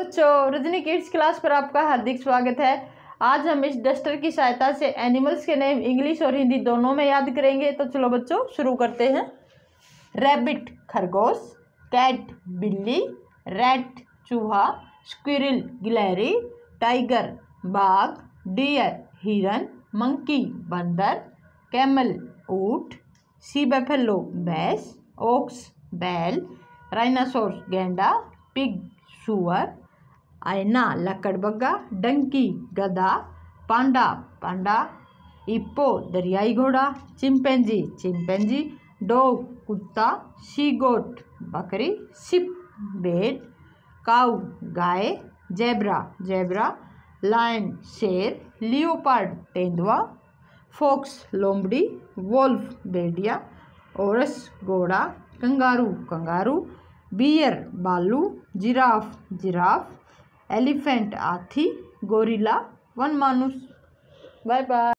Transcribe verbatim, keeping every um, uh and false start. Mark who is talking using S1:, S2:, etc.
S1: बच्चों, Rajni kids class पर आपका हार्दिक स्वागत है। आज हम इस डस्टर की सहायता से एनिमल्स के नेम इंग्लिश और हिंदी दोनों में याद करेंगे। तो चलो बच्चों शुरू करते हैं। रैबिट खरगोश, कैट बिल्ली, रैट चूहा, स्क्विरल गिलहरी, टाइगर बाघ, डियर हिरन, मंकी बंदर, कैमल ऊंट, सी बफेलो भैंस, ओक्स बैल, राइनासोरस गेंडा, पिग सुअर, आयना लकड़बग्गा, डंकी गधा, पांडा पांडा, इप्पो दरियाई घोड़ा, चिंपैंजी चिंपैंजी, डॉग कुत्ता, शी गोट बकरी, शिप भेड़, काऊ गाय, जेब्रा जेब्रा, लायन शेर, लियोपार्ड तेंदुआ, फॉक्स लोमड़ी, वोल्फ भेड़िया, ओरस घोड़ा, कंगारू कंगारू, बियर भालू, जिराफ जिराफ, एलिफेंट हाथी, गोरिल्ला वन मानुस। Bye bye.